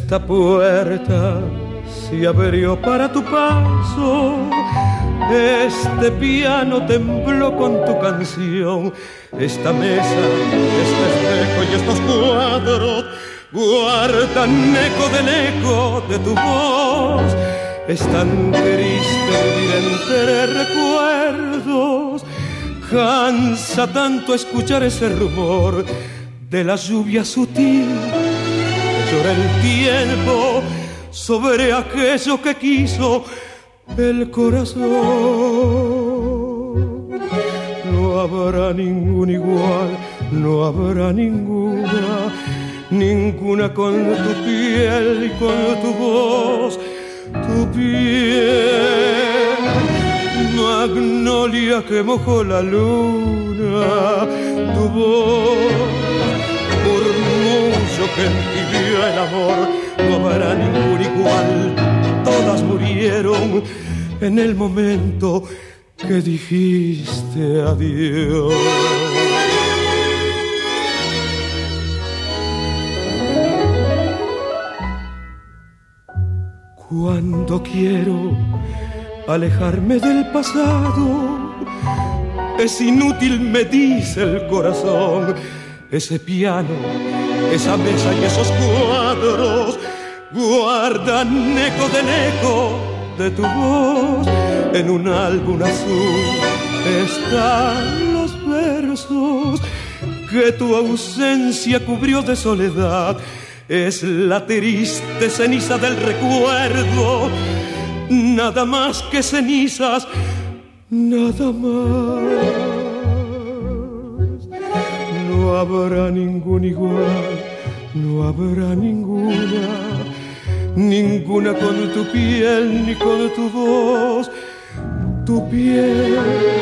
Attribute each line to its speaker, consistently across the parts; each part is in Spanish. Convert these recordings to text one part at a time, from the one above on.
Speaker 1: Esta puerta se abrió para tu paso, este piano tembló con tu canción, esta mesa, este espejo y estos cuadros guardan eco del eco de tu voz. Es tan triste vivir entre recuerdos, cansa tanto escuchar ese rumor de la lluvia sutil que llora el tiempo sobre aquello que quiso el corazón. No habrá ningún igual, no habrá ninguna con tu piel y con tu voz. Tu piel, magnolia que mojó la luna, tu voz, murmullo que entibió el amor. No habrá ningún igual, todas murieron en el momento que dijiste adiós. Cuando quiero alejarme del pasado, es inútil, me dice el corazón. Ese piano, esa mesa y esos cuadros guardan eco del eco de tu voz. En un álbum azul están los versos que tu ausencia cubrió de soledad. Es la triste ceniza del recuerdo, nada más que cenizas, nada más. No habrá ningún igual, no habrá ninguna con tu piel ni con tu voz. Tu piel,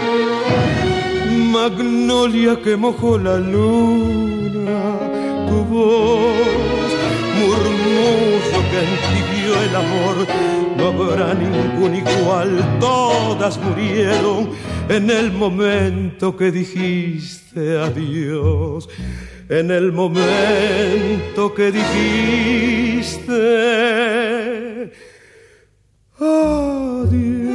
Speaker 1: magnolia que mojó la luna, tu voz, murmullo que entibió el amor. No habrá ningún igual, todas murieron en el momento que dijiste adiós. En el momento que dijiste adiós.